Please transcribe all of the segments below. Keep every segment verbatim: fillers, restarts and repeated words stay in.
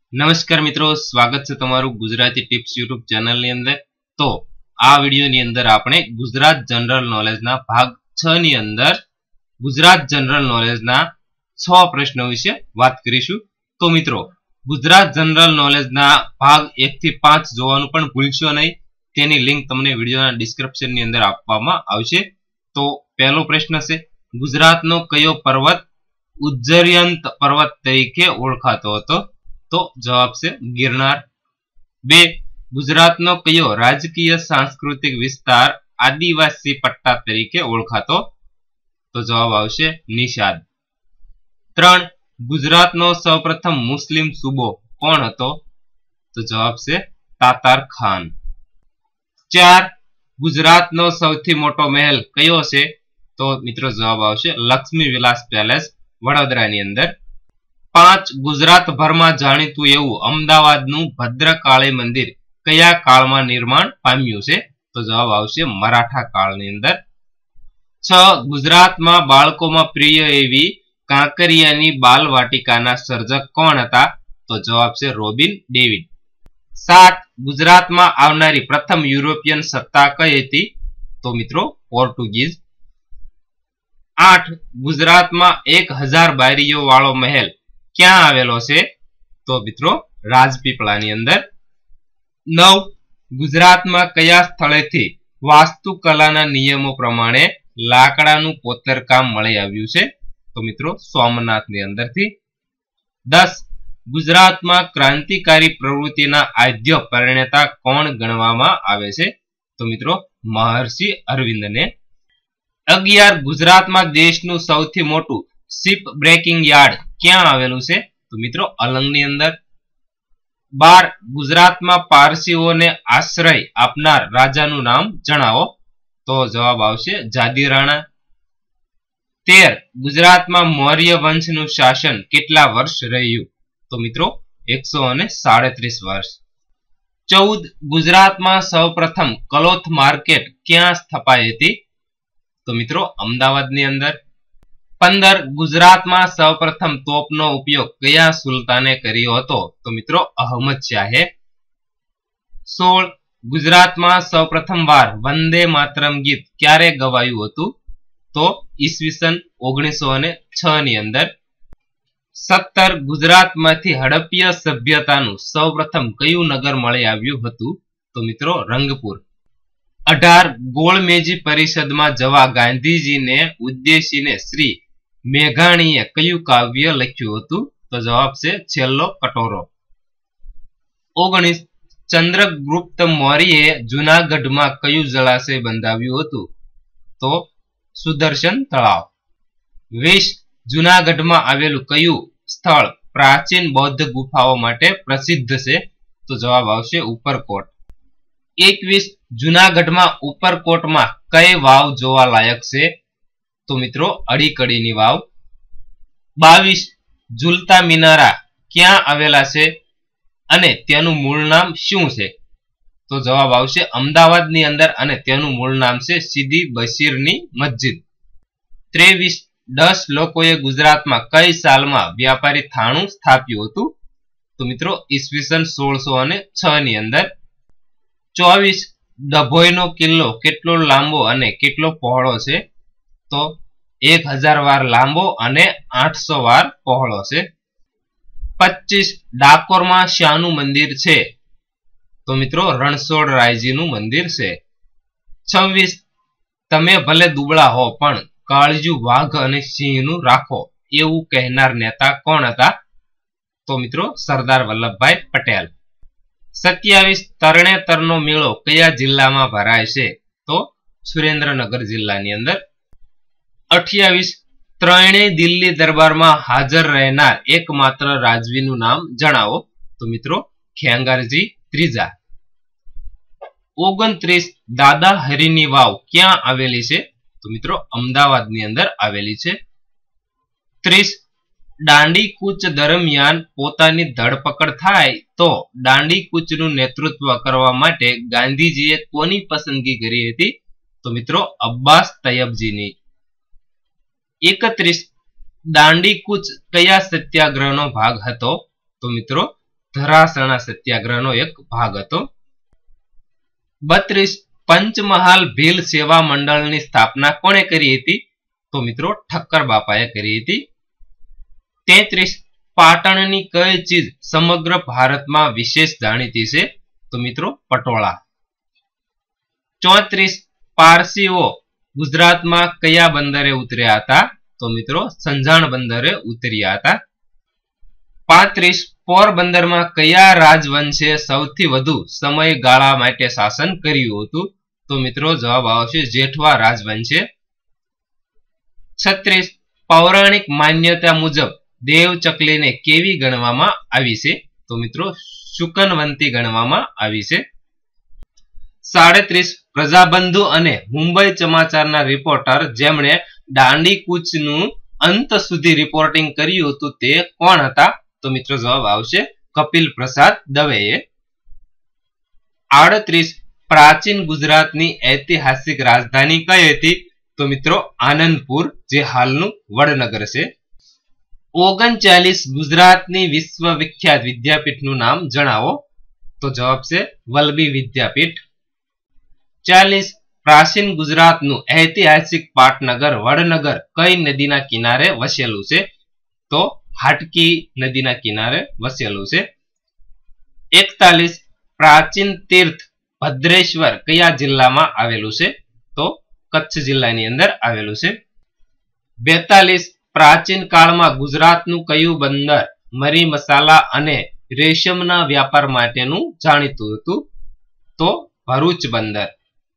નમસ્કાર મિત્રો, સ્વાગત છે તમારું ગુજરાતી ટિપ્સ યુટ્યુબ ચેનલની અંદર। તો આ વિડીયોની અંદર આપણે ગુજરાત જનરલ નોલેજના ભાગ છ ની અંદર ગુજરાત જનરલ નોલેજના છ પ્રશ્નો વિશે વાત કરીશું। તો મિત્રો, ગુજરાત જનરલ નોલેજના ભાગ એક થી પાંચ જોવાનું પણ ભૂલશો નહીં। તેની લિંક તમને વિડીયોના ડિસ્ક્રિપ્શનની અંદર આપવામાં આવશે। તો પહેલો પ્રશ્ન છે, ગુજરાતનો કયો પર્વત ઉજ્જયંત પર્વત તરીકે ઓળખાતો હતો? તો જવાબ છે ગિરનાર। બે, ગુજરાતનો કયો રાજકીય સાંસ્કૃતિક વિસ્તાર આદિવાસી પટ્ટા તરીકે ઓળખાતો? તો જવાબ આવશે નિષાદ। ત્રણ, ગુજરાતનો સૌપ્રથમ મુસ્લિમ સૂબો કોણ હતો? તો જવાબ છે તાતાર ખાન। ચાર, ગુજરાતનો સૌથી મોટો મહેલ કયો છે? તો મિત્રો જવાબ આવશે લક્ષ્મી વિલાસ પેલેસ, વડોદરાની અંદર। પાંચ, ગુજરાત ભરમાં જાણીતું એવું અમદાવાદનું ભદ્રકાળી મંદિર કયા કાળમાં નિર્માણ પામ્યું છે? તો જવાબ આવશે મરાઠા કાળની અંદર। છ, ગુજરાતમાં બાળકોમાં પ્રિય એવી કાંકરિયાની બાલ વાટિકાના સર્જક કોણ હતા? તો જવાબ છે રોબિન ડેવિડ। સાત, ગુજરાતમાં આવનારી પ્રથમ યુરોપિયન સત્તા કઈ હતી? તો મિત્રો પોર્ટુગીઝ। આઠ, ગુજરાતમાં એક હજાર બારીઓ વાળો મહેલ ક્યાં આવેલો છે? તો મિત્રો રાજપીપળાની અંદર। નવ, ગુજરાતમાં કયા સ્થળેથી વાસ્તુકલાના નિયમો પ્રમાણે લાકડાનું કોતરકામ મળી આવ્યું છે? તો મિત્રો સોમનાથની અંદરથી। દસ, ગુજરાતમાં ક્રાંતિકારી પ્રવૃત્તિના આદ્ય પરિણેતા કોણ ગણવામાં આવે છે? તો મિત્રો મહર્ષિ અરવિંદને। અગિયાર, ગુજરાતમાં દેશનું સૌથી મોટું શિપ બ્રેકિંગ યાર્ડ ક્યાં આવેલું છે? તો મિત્રો અલંગની અંદર। બાર, ગુજરાતમાં પારસીઓને આશ્રય આપનાર રાજાનું નામ જણાવો? તો જવાબ આવશે જાદી રાણા। તેર, ગુજરાતમાં મૌર્ય વંશનું શાસન કેટલા વર્ષ રહ્યું? તો મિત્રો એકસો અને સાડત્રીસ વર્ષ। ચૌદ, ગુજરાતમાં સૌપ્રથમ કલોથ માર્કેટ ક્યાં સ્થપાઈ હતી? તો મિત્રો અમદાવાદની અંદર। પંદર, ગુજરાતમાં સૌપ્રથમ તોપનો ઉપયોગ કયા સુલતાને કર્યો હતો? તો મિત્રો અહમદ શાહે। સોળ, ગુજરાતમાં સૌપ્રથમ વાર વંદે માતરમ ગીત ક્યારે ગવાયું હતું? તો ઈસવીસન ઓગણીસો અને છ ની અંદર। સત્તર, ગુજરાતમાંથી હડપ્પીય સભ્યતાનું સૌપ્રથમ કયું નગર મળી આવ્યું હતું? તો મિત્રો રંગપુર। અઢાર, ગોળમેજી પરિષદમાં જવા ગાંધીજીને ઉદ્દેશીને શ્રી મેઘાણીએ કયું કાવ્ય લખ્યું હતું? તો જવાબ છે છેલ્લો કટોરો। ઓગણીસ, ચંદ્રગુપ્ત મૌર્યએ જૂનાગઢમાં કયું જળાશય બંધાવ્યું હતું? તો સુદર્શન તળાવ। વીસ, જૂનાગઢમાં આવેલું કયું સ્થળ પ્રાચીન બૌદ્ધ ગુફાઓ માટે પ્રસિદ્ધ છે? તો જવાબ આવશે ઉપરકોટ। એકવીસ, જૂનાગઢમાં ઉપરકોટમાં કઈ વાવ જોવા લાયક છે? તો મિત્રો અડીકડીની વાવ। બાવીસ, ઝુલતા મિનારા ક્યાં આવેલા છે અને તેનું મૂળ નામ શું છે? તો જવાબ આવશે અમદાવાદની અંદર અને તેનું મૂળ નામ છે સીદી બશીરની મસ્જિદ। ત્રેવીસ, દસ લોકોએ ગુજરાતમાં કઈ સાલમાં વ્યાપારી થાણું સ્થાપ્યું હતું? તો મિત્રો ઈસવીસન સોળસો અને છ ની અંદર। ચોવીસ, ડભોઈનો કિલ્લો કેટલો લાંબો અને કેટલો પહોળો છે? તો એક હજાર વાર લાંબો અને આઠસો વાર પહોળો છે। પચીસ, ડાકોરમાં શાનું મંદિર છે? તો મિત્રો રણછોડરાયજીનું મંદિર છે। છવ્વીસ, તમે ભલે દુબળા હો પણ કાળજું વાઘ અને સિંહનું રાખો એવું કહેનાર નેતા કોણ હતા? તો મિત્રો સરદાર વલ્લભભાઈ પટેલ। સત્યાવીસ, તરણેતરનો મેળો કયા જિલ્લામાં ભરાય છે? તો સુરેન્દ્રનગર જિલ્લાની અંદર। અઠ્યાવીસ, ત્રણેય દિલ્હી દરબારમાં હાજર રહેનાર એકમાત્ર રાજવીનું નામ જણાવો? તો મિત્રો ખેંગારજી ત્રીજા। ઓગણત્રીસ, દાદા હરીની વાવ ક્યાં આવેલી છે? તો મિત્રો અમદાવાદની અંદર આવેલી છે। ત્રીસ, દાંડી કૂચ દરમિયાન પોતાની ધરપકડ થાય તો દાંડી કૂચનું નેતૃત્વ કરવા માટે ગાંધીજીએ કોની પસંદગી કરી હતી? તો મિત્રો અબ્બાસ તયબજીની। એકત્રીસ, દાંડી કૂચ કયા સત્યાગ્રહનો ભાગ હતો? તો મિત્રો ધરાસણા સત્યાગ્રહનો એક ભાગ હતો. બત્રીસ પંચમહાલ ભીલ સેવા મંડળની સ્થાપના કોણે કરી હતી? તો મિત્રો ઠક્કર બાપાએ કરી હતી. તેત્રીસ પાટણની કઈ ચીજ સમગ્ર ભારતમાં વિશેષ જાણીતી છે? તો મિત્રો પટોળા. ચોત્રીસ પારસીઓ ગુજરાતમાં કયા બંદરે ઉતર્યા હતા? તો મિત્રો સંજાણ બંદરે ઉતર્યા હતા. પાંત્રીસ પોરબંદરમાં કયા રાજવંશે સૌથી વધુ સમયગાળા માટે શાસન કર્યું હતું? તો મિત્રો જવાબ આવશે જેઠવા રાજવંશે. છત્રીસ પૌરાણિક માન્યતા મુજબ દેવ ચકલીને કેવી ગણવામાં આવી છે? તો મિત્રો શુકનવંતી ગણવામાં આવી છે. સાડત્રીસ પ્રજાબંધુ અને મુંબઈ સમાચારના રિપોર્ટર જેમણે દાંડી કૂચનું અંત સુધી રિપોર્ટિંગ કર્યું હતું તે કોણ હતા? તો મિત્રો જવાબ આવશે કપિલ પ્રસાદ દવેએ. આડત્રીસ પ્રાચીન ગુજરાતની ઐતિહાસિક રાજધાની કઈ હતી? તો મિત્રો આનંદપુર, જે હાલનું વડનગર છે. ઓગણચાલીસ ગુજરાતની વિશ્વ વિખ્યાત વિદ્યાપીઠનું નામ જણાવો. તો જવાબ છે વલ્લભી વિદ્યાપીઠ. ચાલીસ પ્રાચીન ગુજરાતનું ઐતિહાસિક પાટનગર વડનગર કઈ નદીના કિનારે વસેલું છે? તો હાટકી નદીના કિનારે વસેલું છે. એકતાલીસ પ્રાચીન તીર્થ ભદ્રેશ્વર કયા જિલ્લામાં આવેલું છે? તો કચ્છ જિલ્લાની અંદર આવેલું છે. બેતાલીસ પ્રાચીન કાળમાં ગુજરાતનું કયું બંદર મરી મસાલા અને રેશમના વ્યાપાર માટેનું જાણીતું હતું? તો ભરૂચ બંદર.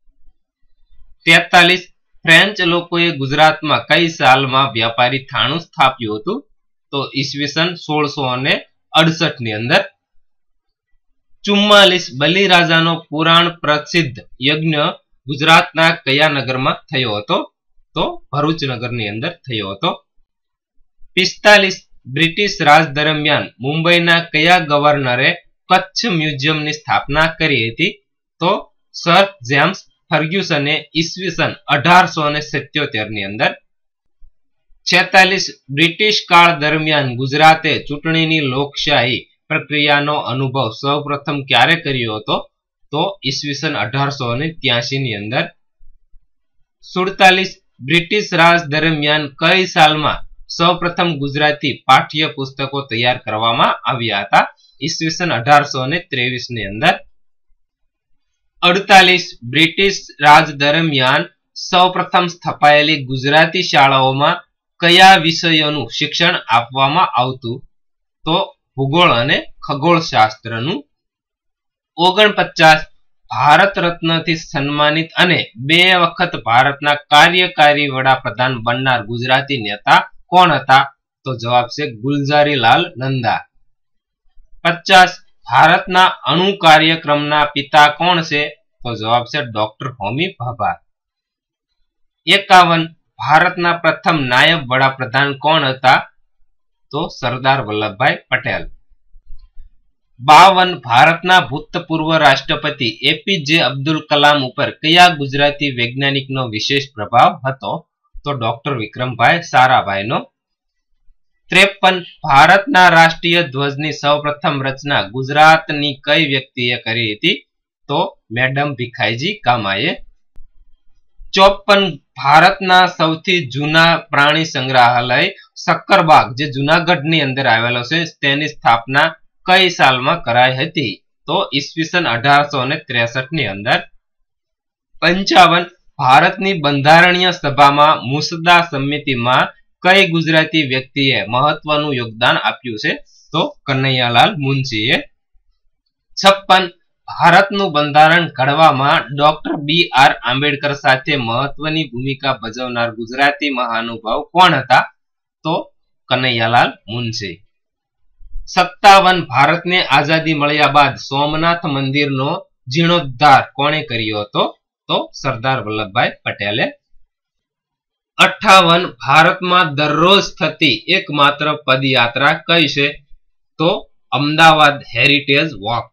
તેતાલીસ ફ્રેન્ચ લોકોએ ગુજરાતમાં કઈ સાલમાં વ્યાપારી થાણું સ્થાપ્યું હતું? તો ઈસવીસન સોળસો અને અડસઠ ની અંદર. ચુમ્માલીસ બલિરાજાનો પુરાણ પ્રસિદ્ધ યજ્ઞ ગુજરાતના કયા નગરમાં થયો હતો? તો ભરૂચ નગરની અંદર થયો હતો. પિસ્તાલીસ બ્રિટિશ રાજ દરમિયાન મુંબઈના કયા ગવર્નરે કચ્છ મ્યુઝિયમની સ્થાપના કરી હતી? તો સર જેમ્સ ફર્ગ્યુસને ઈસવીસન અઢારસો ને સિત્યોતેર ની અંદર. છેતાલીસ બ્રિટિશ કાળ દરમિયાન ગુજરાતે ચૂંટણીની લોકશાહી પ્રક્રિયાનો અનુભવ સૌપ્રથમ ક્યારે કર્યો હતો? તો ઈસવીસન અઢારસો ને ત્યાસી ની અંદર. સુડતાલીસ બ્રિટિશ રાજ દરમિયાન કઈ સાલમાં સૌપ્રથમ ગુજરાતી પાઠ્ય પુસ્તકો તૈયાર કરવામાં આવ્યા હતા? ઈસવીસન અઢારસો ને ત્રેવીસ ની અંદર. અડતાલીસ બ્રિટિશ રાજ દરમિયાન સૌપ્રથમ સ્થપાયેલી ગુજરાતી શાળાઓમાં કયા વિષયોનું શિક્ષણ આપવામાં આવતું? તો ભૂગોળ અને ખગોળશાસ્ત્રનું. ઓગણપચાસ ભારત રત્નથી સન્માનિત અને બે વખત ભારતના કાર્યકારી વડાપ્રધાન બનનાર ગુજરાતી નેતા કોણ હતા? તો જવાબ છે ગુલઝારીલાલ નંદા. પચાસ ભારતના અણુ કાર્યક્રમના પિતા કોણ છે? તો જવાબ છે ડોક્ટર હોમી ભાભા. એકાવન ભારતના પ્રથમ નાયબ વડાપ્રધાન કોણ હતા? તો સરદાર વલ્લભભાઈ પટેલ. બાવન ભારતના ભૂતપૂર્વ રાષ્ટ્રપતિ એપીજે અબ્દુલ કલામ ઉપર કયા ગુજરાતી વૈજ્ઞાનિકનો વિશેષ પ્રભાવ હતો? તો ડોક્ટર વિક્રમભાઈ સારાભાઈનો. ત્રેપન ભારતના રાષ્ટ્રીય ધ્વજની સૌપ્રથમ રચના ગુજરાતની કઈ વ્યક્તિએ કરી હતી? તો મેડમ ભીખાઈજી કામાએ. ચોપન ભારતના સૌથી જૂના પ્રાણી સંગ્રહાલય સક્કરબાગ, જે જુનાગઢની અંદર આવેલો છે, તેની સ્થાપના કઈ સાલમાં કરાઈ હતી? તો ઈસવીસન અઢારસો ને ત્રેસઠ ની અંદર. પંચાવન ભારતની બંધારણીય સભામાં મુસદ્દા સમિતિમાં કઈ ગુજરાતી વ્યક્તિએ મહત્વનું યોગદાન આપ્યું છે? તો કનૈયાલાલ મુનશીએ. છપ્પન ભારતનું બંધારણ ઘડવામાં ડોક્ટર બી આર આંબેડકર સાથે મહત્વની ભૂમિકા ભજવનાર ગુજરાતી મહાનુભાવ કોણ હતા? તો કનૈયાલાલ મુનશી. સત્તાવન ભારતને આઝાદી મળ્યા બાદ સોમનાથ મંદિરનો જીર્ણોદ્ધાર કોણે કર્યો હતો? તો સરદાર વલ્લભભાઈ પટેલે. અઠ્ઠાવન ભારતમાં દરરોજ થતી એકમાત્ર પદયાત્રા કઈ છે? તો અમદાવાદ હેરિટેજ વોક.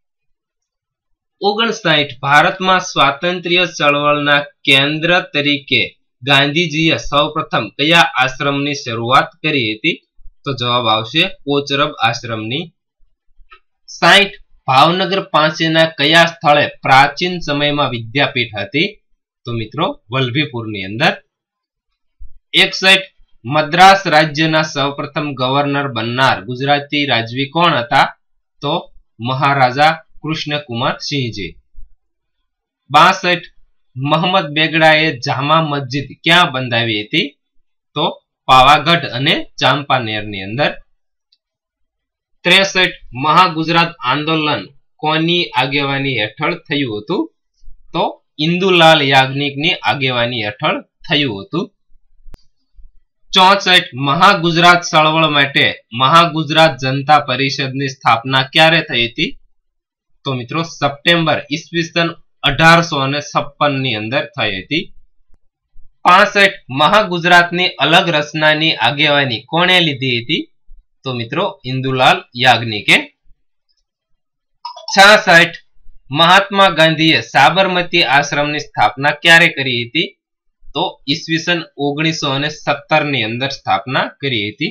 ઓગણસાઠ ભારતમાં સ્વાતંત્ર્ય ચળવળના કેન્દ્ર તરીકે ગાંધીજીએ સૌપ્રથમ કયા આશ્રમની શરૂઆત કરી હતી? તો જવાબ આવશે કોચરબ આશ્રમની. સાઠ ભાવનગર પાસેના કયા સ્થળે પ્રાચીન સમયમાં વિદ્યાપીઠ હતી? તો મિત્રો વલ્લભીપુરની અંદર. એકસઠ મદ્રાસ રાજ્યના સૌપ્રથમ ગવર્નર બનનાર ગુજરાતી રાજવી કોણ હતા? તો મહારાજા કૃષ્ણકુમાર સિંહજી. બાસઠ મોહમ્મદ બેગડાએ જામા મસ્જિદ ક્યાં બંધાવી હતી? તો પાવાગઢ અને ચાંપાનેરની અંદર. ત્રેસઠ મહાગુજરાત આંદોલન કોની આગેવાની હેઠળ થયું હતું? તો ઇન્દુલાલ યાજ્ઞિકની આગેવાની હેઠળ થયું હતું. ચોસઠ મહાગુજરાત ચળવળ માટે મહાગુજરાત જનતા પરિષદની સ્થાપના ક્યારે થઈ હતી? તો મિત્રો સપ્ટેમ્બર ઈસવીસન અઢારસો ને છપ્પન ની અંદર થઈ હતી. પાસઠ મહાગુજરાતની અલગ રચનાની આગેવાની કોણે લીધી હતી? તો મિત્રો ઇન્દુલાલ યાજ્ઞિકે. છાસઠ મહાત્મા ગાંધીએ સાબરમતી આશ્રમની સ્થાપના ક્યારે કરી હતી? તો ઈસવીસન ઓગણીસો અને સત્તર ની અંદર સ્થાપના કરી હતી.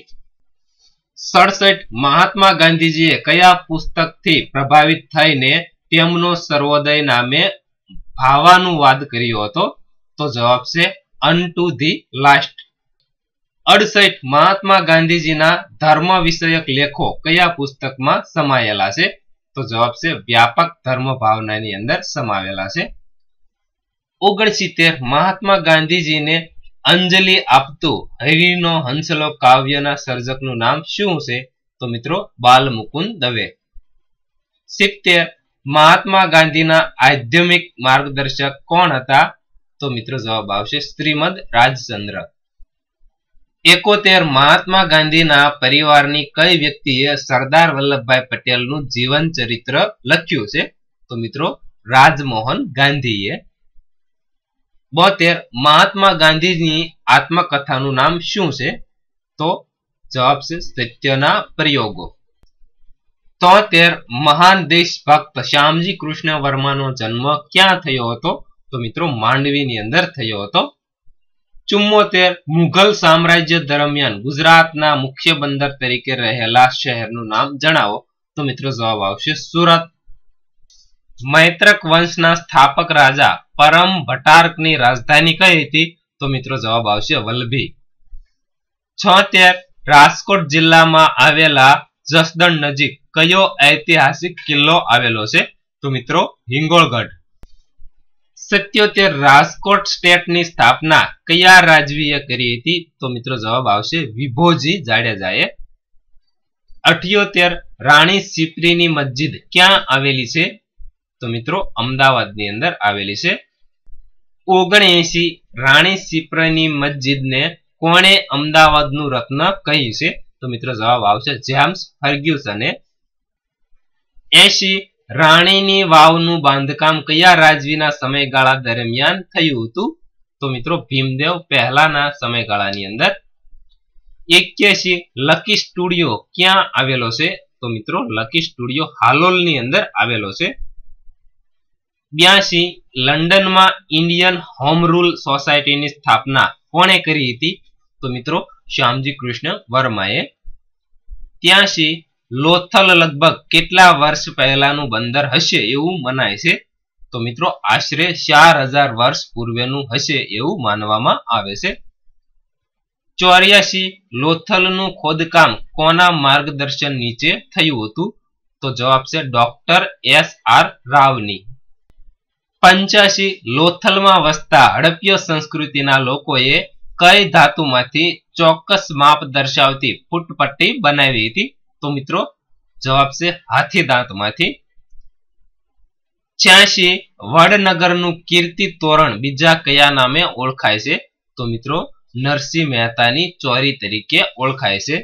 સડસઠ મહાત્મા ગાંધીજીએ કયા પુસ્તકથી પ્રભાવિત થઈને તેમનો સર્વોદય નામે ભાવાનુવાદ કર્યો હતો? તો જવાબ છે અનટુ ધી લાસ્ટ. અડસઠ મહાત્મા ગાંધીજીના ધર્મ વિષયક લેખો કયા પુસ્તકમાં સમાયેલા છે? તો જવાબ છે વ્યાપક ધર્મ ભાવનાની અંદર સમાવેલા છે. ઓગણસિત્તેર મહાત્મા ગાંધીજીને અંજલિ આપતું હરિનો હંસલો કાવ્યના સર્જકનું નામ શું છે? તો મિત્રો બાલમુકુંદ દવે. સિત્તેર મહાત્મા ગાંધીના આધ્યાત્મિક માર્ગદર્શક કોણ હતા? તો મિત્રો જવાબ આવશે શ્રીમદ રાજચંદ્ર. એકોતેર મહાત્મા ગાંધીના પરિવારની કઈ વ્યક્તિએ સરદાર વલ્લભભાઈ પટેલનું જીવન ચરિત્ર લખ્યું છે? તો મિત્રો રાજમોહન ગાંધીએ. બોતેર મહાત્મા ગાંધીની આત્મકથાનું નામ શું છે? તો જવાબ છે સત્યના પ્રયોગો. તોતેર મહાન દેશભક્ત શ્યામજી કૃષ્ણ વર્માનો જન્મ ક્યાં થયો હતો? તો મિત્રો માંડવીની અંદર થયો હતો. ચુમ્મોતેર મુઘલ સામ્રાજ્ય દરમિયાન ગુજરાતના મુખ્ય બંદર તરીકે રહેલા શહેરનું નામ જણાવો. તો મિત્રો જવાબ આવશે સુરત. મૈત્રક વંશના સ્થાપક રાજા પરમ ભટ્ટારકની રાજધાની કઈ હતી? તો મિત્રો જવાબ આવશે વલ્લભી. છોતેર રાજકોટ જિલ્લામાં આવેલા જસદણ નજીક કયો ઐતિહાસિક કિલ્લો આવેલો છે? તો મિત્રો હિંગોળગઢ. સત્યોતેર રાજકોટ સ્ટેટની સ્થાપના કયા રાજવીએ કરી હતી? તો મિત્રો જવાબ આવશે વિભોજી જાડેજાએ. અઠ્યોતેર રાણી સિપ્રીની મસ્જિદ ક્યાં આવેલી છે? તો મિત્રો અમદાવાદની અંદર આવેલી છે. ઓગણએસી રાણી સિપ્રીની મસ્જિદને કોણે અમદાવાદનું રત્ન કહ્યું છે? તો મિત્રો જવાબ આવશે જેમ્સ ફર્ગ્યુસને. એસી રાણીની વાવનું બાંધકામ કયા રાજવીના સમયગાળા દરમિયાન થયું હતું? તો મિત્રો ભીમદેવ પહેલાના સમયગાળાની અંદર. એક્યાસી લકી સ્ટુડિયો ક્યાં આવેલો છે? તો મિત્રો લકી સ્ટુડિયો હાલોલની અંદર આવેલો છે. બ્યાસી લંડનમાં ઇન્ડિયન હોમ રૂલ સોસાયટીની સ્થાપના કોણે કરી હતી? તો મિત્રો શ્યામજી કૃષ્ણ વર્માએ. ત્યાસી લોથલ લગભગ કેટલા વર્ષ પહેલાનું બંદર હશે એવું મનાય છે? તો મિત્રો આશરે ચાર હજાર વર્ષ પૂર્વેનું હશે એવું માનવામાં આવે છે. ચોર્યાસી લોથલનું ખોદકામ કોના માર્ગદર્શન નીચે થયું હતું? તો જવાબ છે ડોક્ટર એસ આર રાવની. પંચ્યાસી લોથલમાં વસતા હડપ્ય સંસ્કૃતિના લોકોએ કઈ ધાતુમાંથી ચોક્કસ માપ દર્શાવતી ફૂટપટ્ટી બનાવી હતી? તો મિત્રો જવાબ છે હાથી દાંતમાંથી. છ્યાસી વડનગરનું કીર્તિ તોરણ બીજા કયા નામે ઓળખાય છે? તો મિત્રો નરસિંહ મહેતાની ચોરી તરીકે ઓળખાય છે.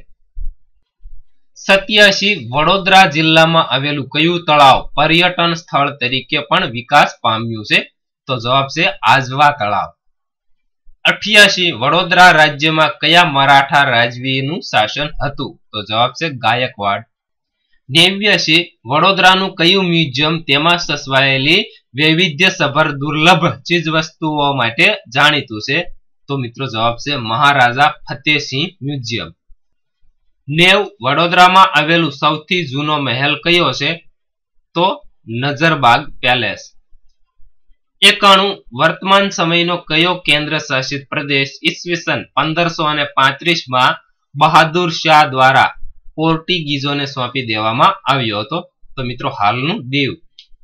સત્યાસી વડોદરા જિલ્લામાં આવેલું કયું તળાવ પર્યટન સ્થળ તરીકે પણ વિકાસ પામ્યું છે? તો જવાબ છે આજવા તળાવ. અઠ્યાસી વડોદરા રાજ્યમાં કયા મરાઠા રાજવીનું શાસન હતું? તો જવાબ છે ગાયકવાડ. નેવ્યાસી વડોદરાનું કયું મ્યુઝિયમ તેમાં સચવાયેલી વૈવિધ્યસભર દુર્લભ ચીજ વસ્તુઓ માટે જાણીતું છે? તો મિત્રો જવાબ છે મહારાજા ફતેહસિંહ મ્યુઝિયમ. નેવ વડોદરામાં આવેલું સૌથી જૂનો મહેલ કયો છે? તો નજરબાગ પેલેસ. એકાણું વર્તમાન સમયનો કયો કેન્દ્ર શાસિત પ્રદેશ ઈસવીસન પંદરસો અને પાંત્રીસ માં બહાદુર શાહ દ્વારા પોર્ટુગીઝોને સોંપી દેવામાં આવ્યો હતો? તો મિત્રો હાલનું દીવ.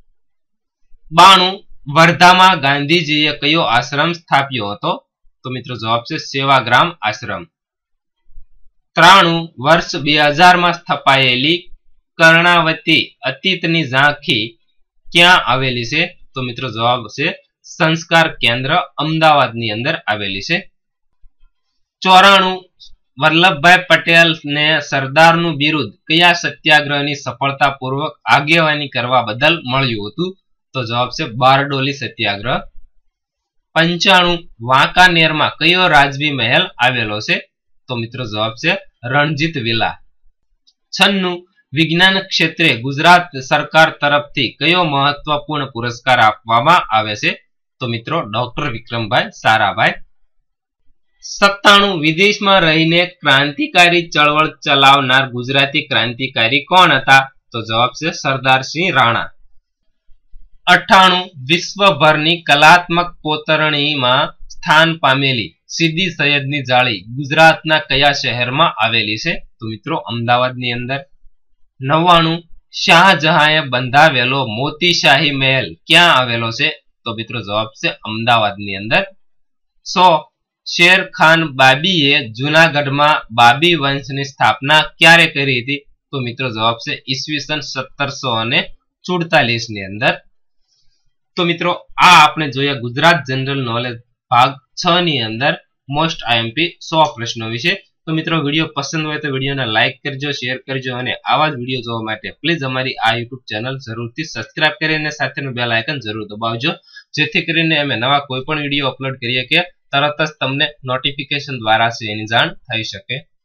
બાણું વર્ધામાં ગાંધીજીએ કયો આશ્રમ સ્થાપ્યો હતો? તો મિત્રો જવાબ છે સેવાગ્રામ આશ્રમ. ત્રાણું વર્ષ બે હજાર માં સ્થપાયેલી કર્ણાવતી અતીતની ઝાંખી ક્યાં આવેલી છે? તો મિત્રો જવાબ છે સંસ્કાર કેન્દ્ર અમદાવાદની અંદર આવેલી છે. ચોરાણું વલ્લભભાઈ પટેલને સરદારનું બિરુદ કયા સત્યાગ્રહની સફળતાપૂર્વક આગેવાની કરવા બદલ મળ્યું હતું? તો જવાબ છે બારડોલી સત્યાગ્રહ. પંચાણું વાંકાનેરમાં કયો રાજવી મહેલ આવેલો છે? તો મિત્રો જવાબ છે રણજીત વિલા. છન્નું વિજ્ઞાન ક્ષેત્રે ગુજરાત સરકાર તરફથી કયો મહત્વપૂર્ણ પુરસ્કાર આપવામાં આવે છે? તો મિત્રો ડોક્ટર વિક્રમભાઈ સારાભાઈ. સત્તાણું વિદેશમાં રહીને ક્રાંતિકારી ચળવળ ચલાવનાર ગુજરાતી ક્રાંતિકારી કોણ હતા? તો જવાબ છે સરદારસિંહ રાણા. અઠ્ઠાણું વિશ્વભરની કલાત્મક કોતરણીમાં સ્થાન પામેલી સીદી સૈયદની જાળી ગુજરાતના કયા શહેરમાં આવેલી છે? તો મિત્રો અમદાવાદની અંદર. નવ્વાણું શાહજહાંએ બંધાવેલો મોતીશાહી મહેલ ક્યાં આવેલો છે? તો મિત્રો જવાબ છે અમદાવાદની અંદર. સો શેર ખાન બાબીએ જુનાગઢમાં બાબી વંશની સ્થાપના ક્યારે કરી હતી? તો મિત્રો જવાબ છે ઈસવીસન સત્તરસો અને સુડતાલીસ ની અંદર. તો મિત્રો આ આપણે જોયા ગુજરાત જનરલ નોલેજ ભાગ છ ની અંદર મોસ્ટ આઈએમપી સો પ્રશ્નો વિશે. તો મિત્રો વિડીયો પસંદ હોય તો વિડીયોને લાઈક કરજો, શેર કરજો અને આવા જ વિડીયો જોવા માટે પ્લીઝ અમારી આ યુટ્યુબ ચેનલ જરૂરથી સબસ્ક્રાઇબ કરીને સાથેનું બેલ આઇકન જરૂર દબાવજો, જેથી કરીને અમે નવા કોઈ પણ વિડીયો અપલોડ કરીએ કે તરત જ તમને નોટિફિકેશન દ્વારા એની જાણ થઈ શકે.